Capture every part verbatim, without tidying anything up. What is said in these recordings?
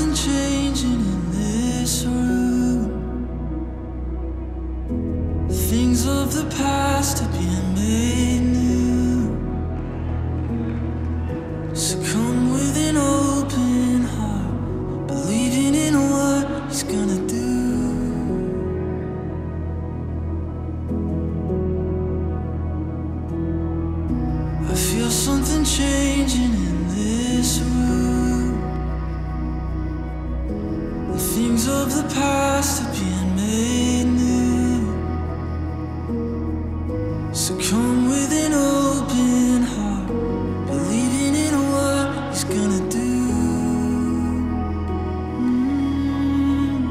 something changing in this room. Things of the past are being made new. So come with an open heart, believing in what He's gonna do. I feel something changing in this room. The things of the past are being made new. So come with an open heart, believing in what He's gonna do. Mm.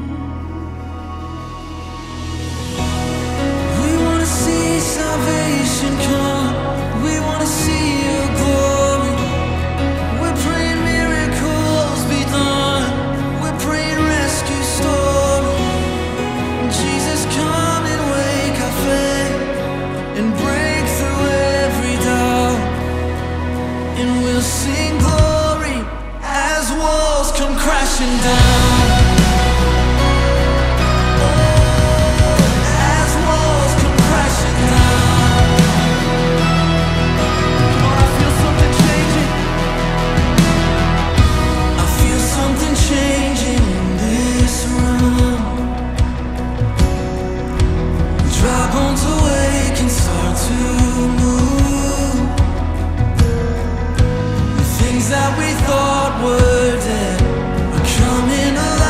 We wanna see salvation come. We wanna see Your glory. We're praying miracles be done. We're praying rescue story. Jesus, come and wake our faith and break through every doubt. And we'll sing glory as walls come crashing down. As walls come crashing down. Come on, I feel something changing. I feel something changing in this room. Dry bones awake and start to move. The things that we thought were dead are coming alive.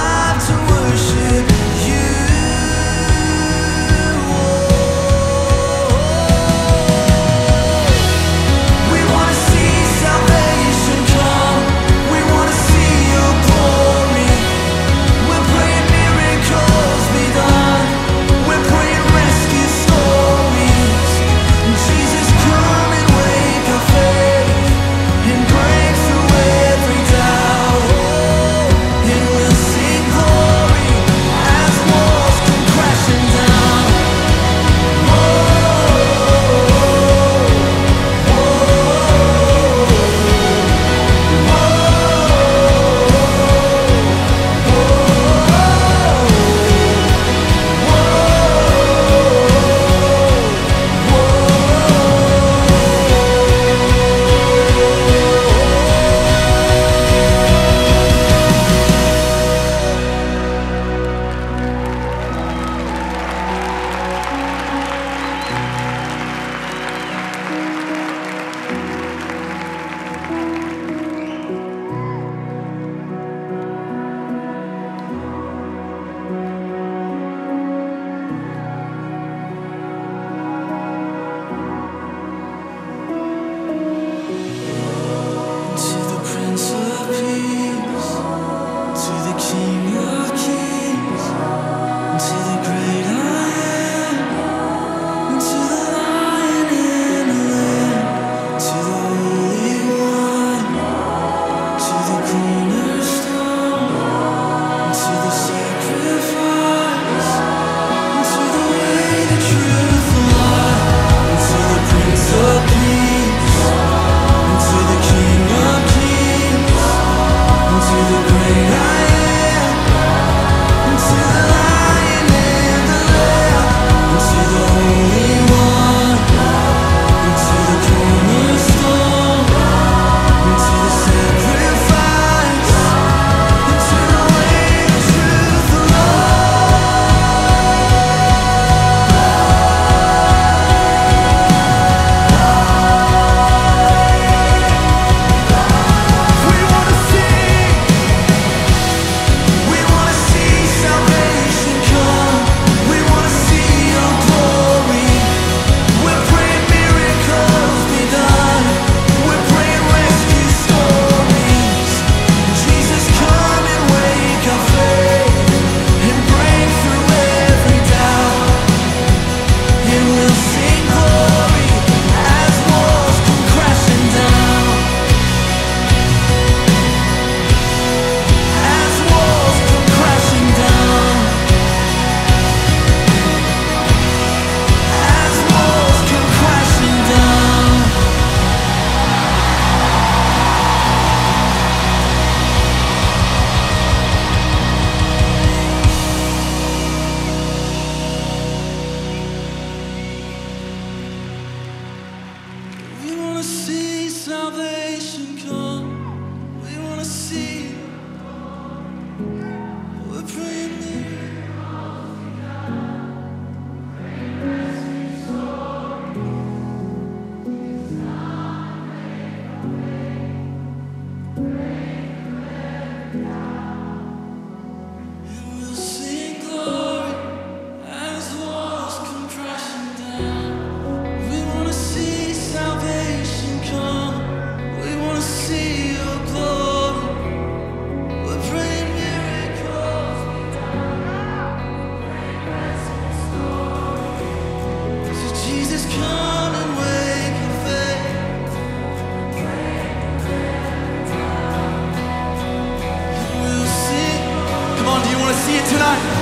Do you want to see it tonight?